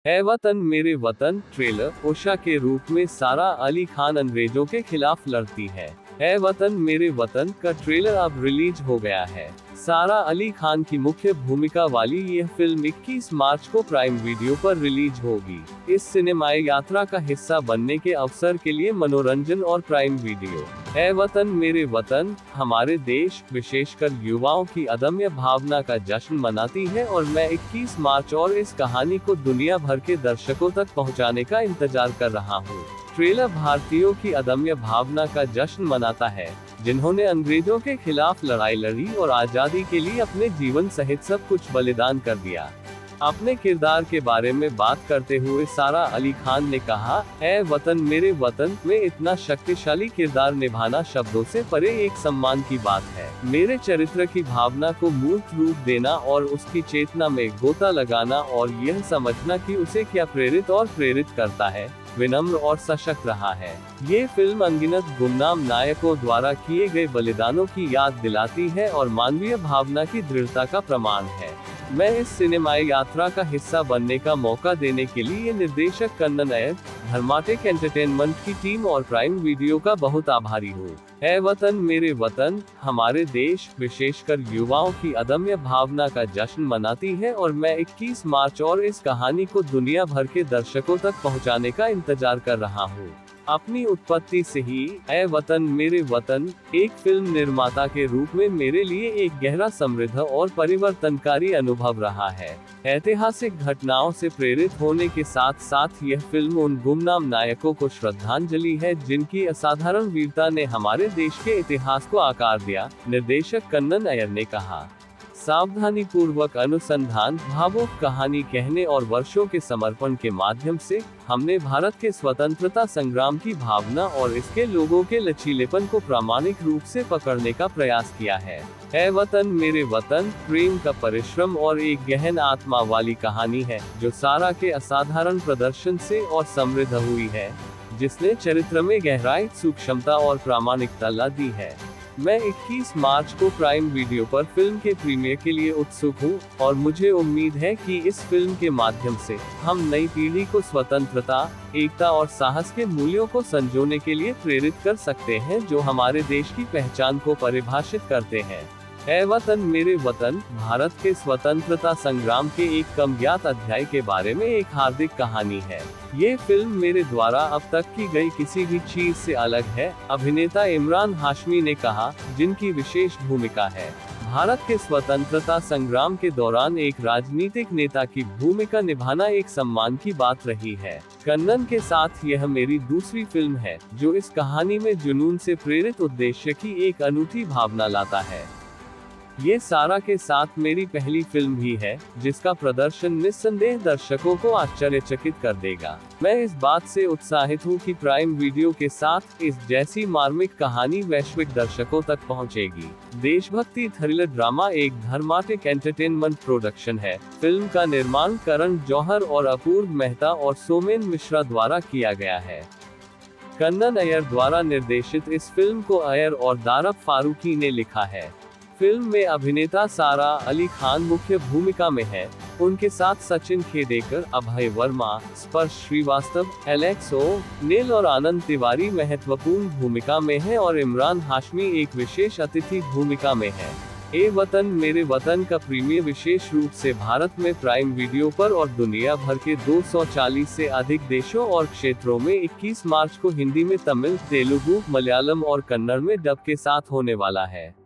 है वतन मेरे वतन ट्रेलर। उषा के रूप में सारा अली खान अंग्रेजों के खिलाफ लड़ती है वतन मेरे वतन का ट्रेलर अब रिलीज हो गया है। सारा अली खान की मुख्य भूमिका वाली यह फिल्म 21 मार्च को प्राइम वीडियो पर रिलीज होगी। इस सिनेमाई यात्रा का हिस्सा बनने के अवसर के लिए मनोरंजन और प्राइम वीडियो है वतन मेरे वतन हमारे देश विशेषकर युवाओं की अदम्य भावना का जश्न मनाती है और मैं 21 मार्च और इस कहानी को दुनिया भर के दर्शकों तक पहुंचाने का इंतजार कर रहा हूं। ट्रेलर भारतीयों की अदम्य भावना का जश्न मनाता है, जिन्होंने अंग्रेजों के खिलाफ लड़ाई लड़ी और आजादी के लिए अपने जीवन सहित सब कुछ बलिदान कर दिया। अपने किरदार के बारे में बात करते हुए सारा अली खान ने कहा, है वतन मेरे वतन में इतना शक्तिशाली किरदार निभाना शब्दों से परे एक सम्मान की बात है। मेरे चरित्र की भावना को मूर्त रूप देना और उसकी चेतना में गोता लगाना और यह समझना कि उसे क्या प्रेरित करता है, विनम्र और सशक्त रहा है। ये फिल्म अनगिनत गुमनाम नायकों द्वारा किए गए बलिदानों की याद दिलाती है और मानवीय भावना की दृढ़ता का प्रमाण है। मैं इस सिनेमाई यात्रा का हिस्सा बनने का मौका देने के लिए निर्देशक कन्नन अय्यर, धर्माटेक एंटरटेनमेंट की टीम और प्राइम वीडियो का बहुत आभारी हूँ। है वतन मेरे वतन हमारे देश विशेषकर युवाओं की अदम्य भावना का जश्न मनाती है और मैं 21 मार्च और इस कहानी को दुनिया भर के दर्शकों तक पहुंचाने का इंतजार कर रहा हूं। अपनी उत्पत्ति से ही है वतन मेरे वतन एक फिल्म निर्माता के रूप में मेरे लिए एक गहरा समृद्ध और परिवर्तनकारी अनुभव रहा है। ऐतिहासिक घटनाओं से प्रेरित होने के साथ साथ यह फिल्म उन गुमनाम नायकों को श्रद्धांजलि है जिनकी असाधारण वीरता ने हमारे देश के इतिहास को आकार दिया, निर्देशक कन्नन अय्यर ने कहा। सावधानी पूर्वक अनुसंधान, भावुक कहानी कहने और वर्षों के समर्पण के माध्यम से हमने भारत के स्वतंत्रता संग्राम की भावना और इसके लोगों के लचीलेपन को प्रामाणिक रूप से पकड़ने का प्रयास किया है वतन मेरे वतन प्रेम का परिश्रम और एक गहन आत्मा वाली कहानी है जो सारा के असाधारण प्रदर्शन से और समृद्ध हुई है, जिसने चरित्र में गहराई, सूक्ष्मता और प्रामाणिकता ला दी है। मैं 21 मार्च को प्राइम वीडियो पर फिल्म के प्रीमियर के लिए उत्सुक हूं और मुझे उम्मीद है कि इस फिल्म के माध्यम से हम नई पीढ़ी को स्वतंत्रता, एकता और साहस के मूल्यों को संजोने के लिए प्रेरित कर सकते हैं जो हमारे देश की पहचान को परिभाषित करते हैं। है वतन मेरे वतन भारत के स्वतंत्रता संग्राम के एक कम ज्ञात अध्याय के बारे में एक हार्दिक कहानी है। ये फिल्म मेरे द्वारा अब तक की गई किसी भी चीज से अलग है, अभिनेता इमरान हाशमी ने कहा, जिनकी विशेष भूमिका है। भारत के स्वतंत्रता संग्राम के दौरान एक राजनीतिक नेता की भूमिका निभाना एक सम्मान की बात रही है। कन्नन के साथ यह मेरी दूसरी फिल्म है जो इस कहानी में जुनून से प्रेरित उद्देश्य की एक अनूठी भावना लाता है। ये सारा के साथ मेरी पहली फिल्म भी है जिसका प्रदर्शन निस्संदेह दर्शकों को आश्चर्यचकित कर देगा। मैं इस बात से उत्साहित हूँ कि प्राइम वीडियो के साथ इस जैसी मार्मिक कहानी वैश्विक दर्शकों तक पहुँचेगी। देशभक्ति थ्रिलर ड्रामा एक धर्माटेक एंटरटेनमेंट प्रोडक्शन है। फिल्म का निर्माण करण जौहर और अपूर्व मेहता और सोमेन मिश्रा द्वारा किया गया है। कन्नन अय्यर द्वारा निर्देशित इस फिल्म को अय्यर और दारब फारूकी ने लिखा है। फिल्म में अभिनेता सारा अली खान मुख्य भूमिका में है। उनके साथ सचिन खेडेकर, अभय वर्मा, स्पर्श श्रीवास्तव, एलेक्स ओ'नील और आनंद तिवारी महत्वपूर्ण भूमिका में है और इमरान हाशमी एक विशेष अतिथि भूमिका में है। ए वतन मेरे वतन का प्रीमियर विशेष रूप से भारत में प्राइम वीडियो पर और दुनिया भर के 240 से अधिक देशों और क्षेत्रों में 21 मार्च को हिंदी में तमिल, तेलुगु, मलयालम और कन्नड़ में डब के साथ होने वाला है।